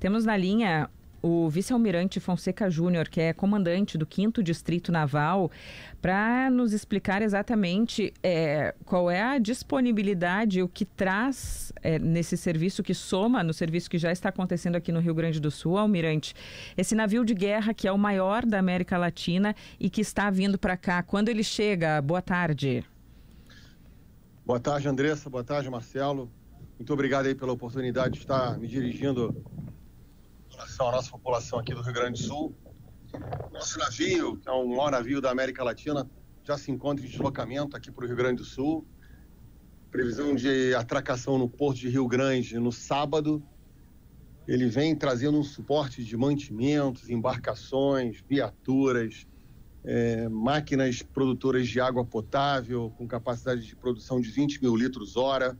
Temos na linha o vice-almirante Fonseca Júnior, que é comandante do 5º Distrito Naval, para nos explicar exatamente qual é a disponibilidade, o que traz nesse serviço, que soma no serviço que já está acontecendo aqui no Rio Grande do Sul. Almirante, esse navio de guerra que é o maior da América Latina e que está vindo para cá, quando ele chega? Boa tarde. Boa tarde, Andressa. Boa tarde, Marcelo. Muito obrigado aí pela oportunidade de estar me dirigindo em relação à nossa população aqui do Rio Grande do Sul. Nosso navio, que é o maior navio da América Latina, já se encontra em deslocamento aqui para o Rio Grande do Sul. Previsão de atracação no Porto de Rio Grande no sábado. Ele vem trazendo um suporte de mantimentos, embarcações, viaturas, máquinas produtoras de água potável com capacidade de produção de 20 mil litros hora.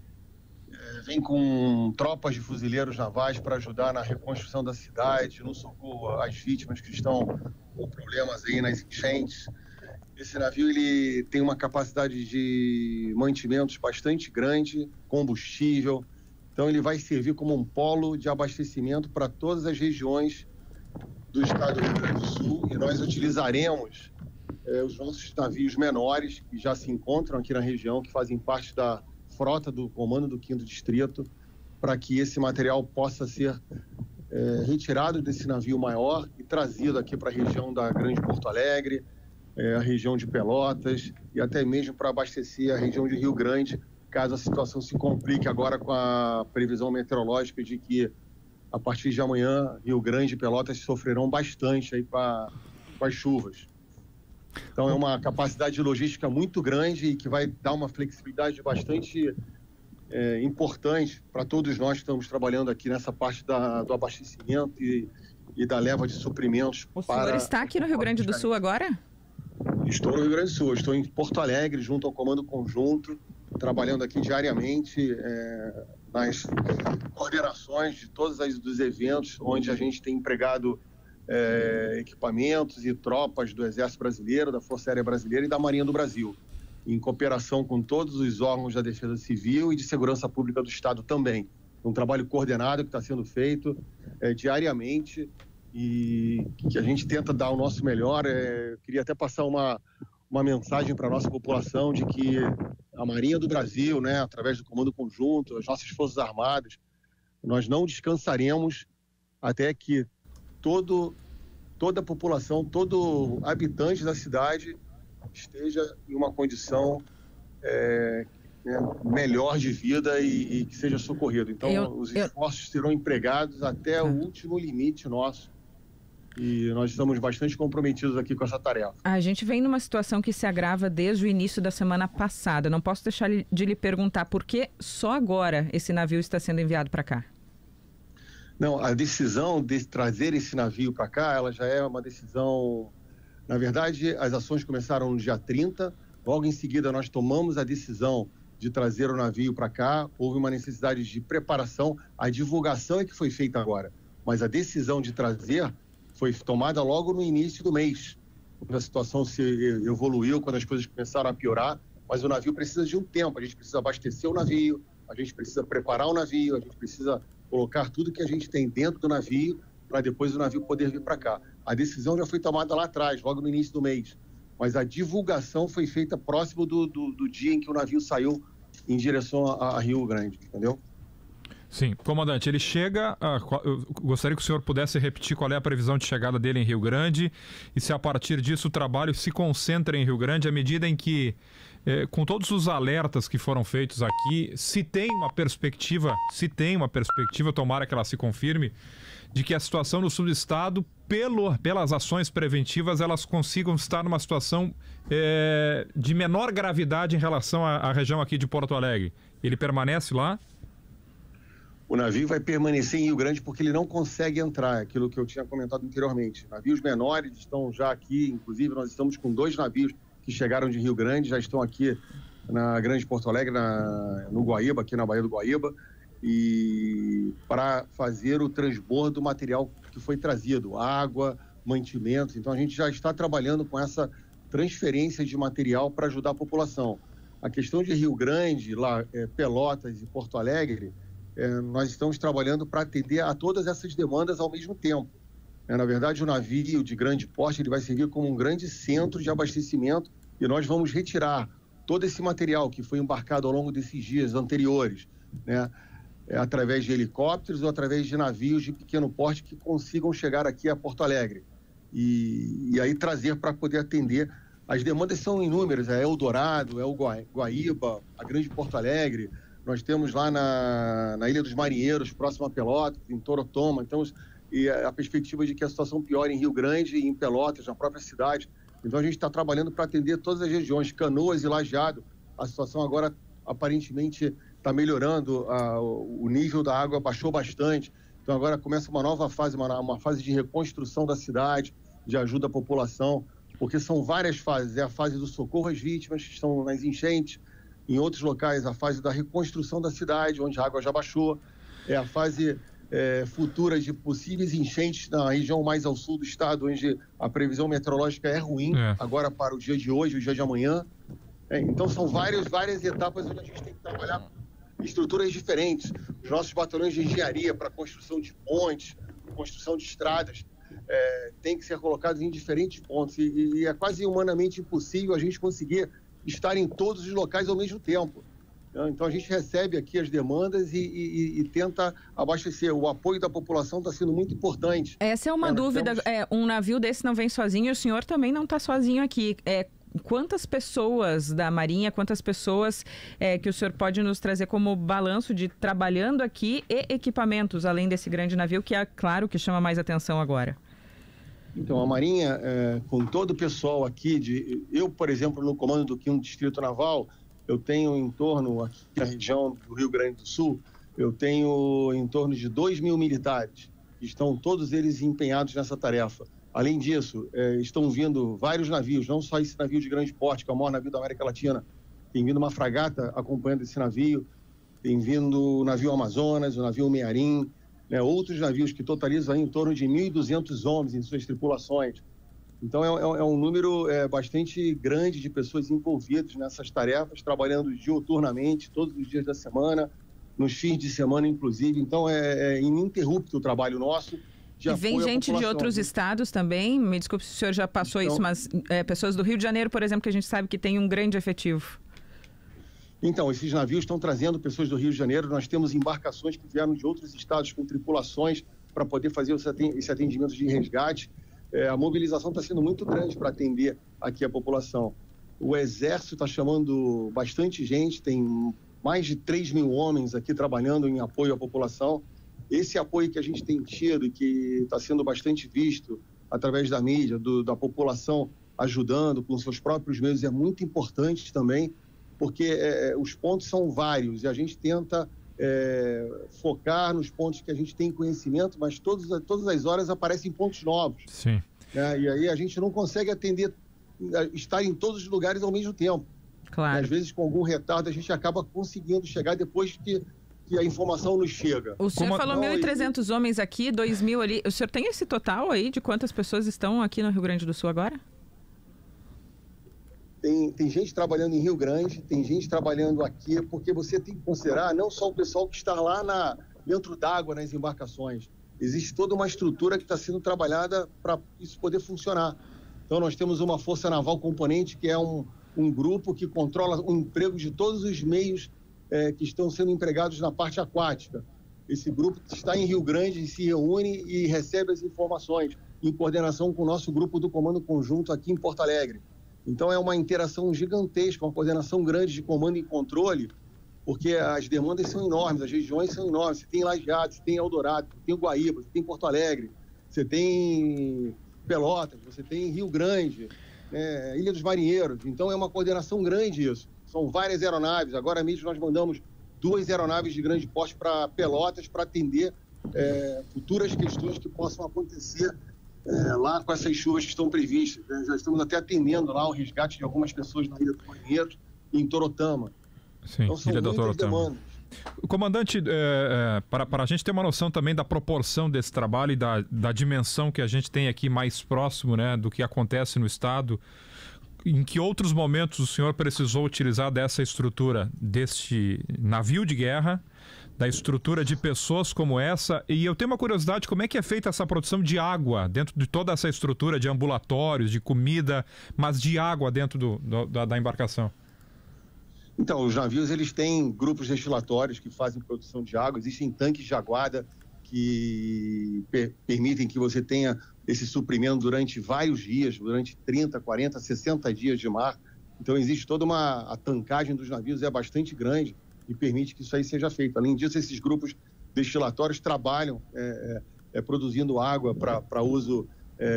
Vem com tropas de fuzileiros navais para ajudar na reconstrução da cidade, no socorro às vítimas que estão com problemas aí nas enchentes. Esse navio ele tem uma capacidade de mantimentos bastante grande, combustível, então ele vai servir como um polo de abastecimento para todas as regiões do estado do Rio Grande do Sul, e nós utilizaremos os nossos navios menores que já se encontram aqui na região, que fazem parte da frota do comando do 5º Distrito, para que esse material possa ser retirado desse navio maior e trazido aqui para a região da Grande Porto Alegre, a região de Pelotas e até mesmo para abastecer a região de Rio Grande, caso a situação se complique agora com a previsão meteorológica de que a partir de amanhã Rio Grande e Pelotas sofrerão bastante aí com as chuvas. Então é uma capacidade logística muito grande e que vai dar uma flexibilidade bastante importante para todos nós que estamos trabalhando aqui nessa parte do abastecimento e da leva de suprimentos. O senhor está aqui no Rio Grande do Sul agora? Estou no Rio Grande do Sul, estou em Porto Alegre junto ao Comando Conjunto, trabalhando aqui diariamente nas coordenações de todos os eventos onde a gente tem empregado equipamentos e tropas do Exército Brasileiro, da Força Aérea Brasileira e da Marinha do Brasil, em cooperação com todos os órgãos da Defesa Civil e de Segurança Pública do Estado também. Um trabalho coordenado que está sendo feito diariamente e que a gente tenta dar o nosso melhor. Queria até passar uma mensagem para a nossa população de que a Marinha do Brasil, né, através do Comando Conjunto, as nossas Forças Armadas, nós não descansaremos até que toda a população, todo habitante da cidade esteja em uma condição melhor de vida e que seja socorrido. Então, os esforços serão empregados até o último limite nosso. E nós estamos bastante comprometidos aqui com essa tarefa. A gente vem numa situação que se agrava desde o início da semana passada. Não posso deixar de lhe perguntar por que só agora esse navio está sendo enviado para cá. Não, a decisão de trazer esse navio para cá, ela já é uma decisão... Na verdade, as ações começaram no dia 30, logo em seguida nós tomamos a decisão de trazer o navio para cá, houve uma necessidade de preparação, a divulgação é que foi feita agora, mas a decisão de trazer foi tomada logo no início do mês, quando a situação se evoluiu, quando as coisas começaram a piorar, mas o navio precisa de um tempo, a gente precisa abastecer o navio, a gente precisa preparar o navio, a gente precisa colocar tudo que a gente tem dentro do navio para depois o navio poder vir para cá. A decisão já foi tomada lá atrás, logo no início do mês, mas a divulgação foi feita próximo do dia em que o navio saiu em direção a Rio Grande, entendeu? Sim, comandante, ele chega, eu gostaria que o senhor pudesse repetir qual é a previsão de chegada dele em Rio Grande e se a partir disso o trabalho se concentra em Rio Grande à medida em que, com todos os alertas que foram feitos aqui, se tem uma perspectiva, tomara que ela se confirme, de que a situação no sul do estado, pelas ações preventivas, elas consigam estar numa situação de menor gravidade em relação à região aqui de Porto Alegre. Ele permanece lá? O navio vai permanecer em Rio Grande porque ele não consegue entrar, aquilo que eu tinha comentado anteriormente. Navios menores estão já aqui, inclusive nós estamos com 2 navios que chegaram de Rio Grande, já estão aqui na Grande Porto Alegre, no Guaíba, aqui na Baía do Guaíba, e para fazer o transbordo do material que foi trazido, água, mantimentos. Então a gente já está trabalhando com essa transferência de material para ajudar a população. A questão de Rio Grande, Pelotas e Porto Alegre, nós estamos trabalhando para atender a todas essas demandas ao mesmo tempo. Na verdade, o navio de grande porte ele vai servir como um grande centro de abastecimento e nós vamos retirar todo esse material que foi embarcado ao longo desses dias anteriores, né, através de helicópteros ou através de navios de pequeno porte que consigam chegar aqui a Porto Alegre e aí trazer para poder atender. As demandas são inúmeras, é Eldorado, é o Guaíba, a Grande Porto Alegre, nós temos lá na Ilha dos Marinheiros, próximo a Pelotas, em Torotoma, então, e a perspectiva de que a situação piore em Rio Grande e em Pelotas, na própria cidade. Então a gente está trabalhando para atender todas as regiões, Canoas e Lajeado. A situação agora aparentemente está melhorando, o nível da água baixou bastante. Então agora começa uma nova fase, uma fase de reconstrução da cidade, de ajuda à população, porque são várias fases. É a fase do socorro às vítimas que estão nas enchentes, em outros locais a fase da reconstrução da cidade, onde a água já baixou, é a fase futuras de possíveis enchentes na região mais ao sul do estado, onde a previsão meteorológica é ruim, agora para o dia de hoje, o dia de amanhã. Então são várias etapas onde a gente tem que trabalhar estruturas diferentes. Os nossos batalhões de engenharia para construção de pontes, construção de estradas, têm que ser colocados em diferentes pontos e é quase humanamente impossível a gente conseguir estar em todos os locais ao mesmo tempo. Então a gente recebe aqui as demandas e tenta abastecer. O apoio da população está sendo muito importante. Essa é uma dúvida. Um navio desse não vem sozinho, o senhor também não está sozinho aqui. Quantas pessoas da Marinha, quantas pessoas que o senhor pode nos trazer como balanço de trabalhando aqui e equipamentos, além desse grande navio, que é claro que chama mais atenção agora? Então, a Marinha, com todo o pessoal aqui, eu, por exemplo, no comando do 5º Distrito Naval, eu tenho em torno, aqui na região do Rio Grande do Sul, eu tenho em torno de 2.000 militares, que estão todos eles empenhados nessa tarefa. Além disso, estão vindo vários navios, não só esse navio de grande porte, que é o maior navio da América Latina, tem vindo uma fragata acompanhando esse navio, tem vindo o navio Amazonas, o navio Mearim, outros navios que totalizam aí em torno de 1.200 homens em suas tripulações. Então é um número bastante grande de pessoas envolvidas nessas tarefas, trabalhando diuturnamente, todos os dias da semana, nos fins de semana inclusive. Então é ininterrupto o trabalho nosso. E vem gente de outros estados também? Me desculpe se o senhor já passou isso, mas pessoas do Rio de Janeiro, por exemplo, que a gente sabe que tem um grande efetivo. Então, esses navios estão trazendo pessoas do Rio de Janeiro. Nós temos embarcações que vieram de outros estados com tripulações para poder fazer esse atendimento de resgate. A mobilização está sendo muito grande para atender aqui a população. O Exército está chamando bastante gente, tem mais de 3.000 homens aqui trabalhando em apoio à população. Esse apoio que a gente tem tido e que está sendo bastante visto através da mídia, da população ajudando com seus próprios meios, é muito importante também, porque os pontos são vários e a gente tenta focar nos pontos que a gente tem conhecimento, mas todas as horas aparecem pontos novos. Sim. E aí a gente não consegue atender, estar em todos os lugares ao mesmo tempo. Claro. Às vezes, com algum retardo, a gente acaba conseguindo chegar depois que a informação nos chega. O senhor falou 1.300 homens aqui, 2.000 ali. O senhor tem esse total aí de quantas pessoas estão aqui no Rio Grande do Sul agora? Tem gente trabalhando em Rio Grande, tem gente trabalhando aqui, porque você tem que considerar não só o pessoal que está lá dentro d'água nas embarcações. Existe toda uma estrutura que está sendo trabalhada para isso poder funcionar. Então nós temos uma Força Naval Componente, que é um grupo que controla o emprego de todos os meios que estão sendo empregados na parte aquática. Esse grupo está em Rio Grande, se reúne e recebe as informações em coordenação com o nosso grupo do Comando Conjunto aqui em Porto Alegre. Então é uma interação gigantesca, uma coordenação grande de comando e controle, porque as demandas são enormes, as regiões são enormes. Você tem Lajeado, você tem Eldorado, você tem Guaíba, você tem Porto Alegre, você tem Pelotas, você tem Rio Grande, Ilha dos Marinheiros. Então é uma coordenação grande isso. São várias aeronaves. Agora mesmo nós mandamos 2 aeronaves de grande porte para Pelotas para atender futuras questões que possam acontecer lá com essas chuvas que estão previstas. Já estamos até atendendo lá o resgate de algumas pessoas na Ilha dos Marinheiros e em Torotama. Sim, então são muitas demandas. Comandante, para a gente ter uma noção também da proporção desse trabalho e da dimensão que a gente tem aqui mais próximo, né, do que acontece no estado, em que outros momentos o senhor precisou utilizar dessa estrutura, deste navio de guerra, da estrutura de pessoas como essa? E eu tenho uma curiosidade, como é que é feita essa produção de água dentro de toda essa estrutura de ambulatórios, de comida, mas de água dentro da embarcação? Então, os navios, eles têm grupos destilatórios que fazem produção de água, existem tanques de aguada que permitem que você tenha esse suprimento durante vários dias, durante 30, 40, 60 dias de mar. Então, existe toda a tancagem dos navios é bastante grande e permite que isso aí seja feito. Além disso, esses grupos destilatórios trabalham produzindo água para uso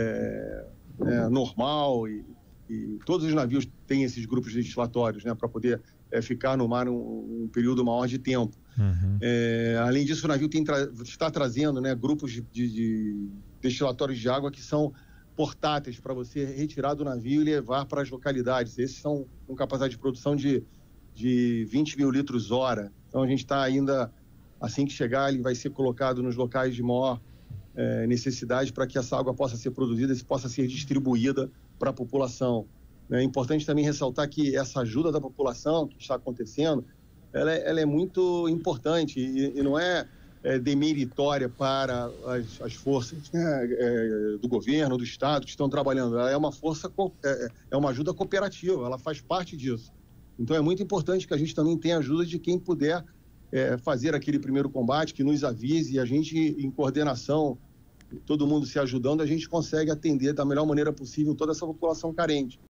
normal e todos os navios têm esses grupos destilatórios, né, para poder ficar no mar um período maior de tempo. Uhum. Além disso, o navio está trazendo, né, grupos de destilatórios de água que são portáteis para você retirar do navio e levar para as localidades. Esses são com capacidade de produção de 20 mil litros hora. Então, a gente está ainda, assim que chegar, ele vai ser colocado nos locais de maior necessidade para que essa água possa ser produzida e possa ser distribuída para a população. É importante também ressaltar que essa ajuda da população que está acontecendo, ela é muito importante e não é demeritória para as forças, né, do governo, do Estado que estão trabalhando. Ela é uma força, é uma ajuda cooperativa, ela faz parte disso. Então é muito importante que a gente também tenha ajuda de quem puder fazer aquele primeiro combate, que nos avise, e a gente, em coordenação, todo mundo se ajudando, a gente consegue atender da melhor maneira possível toda essa população carente.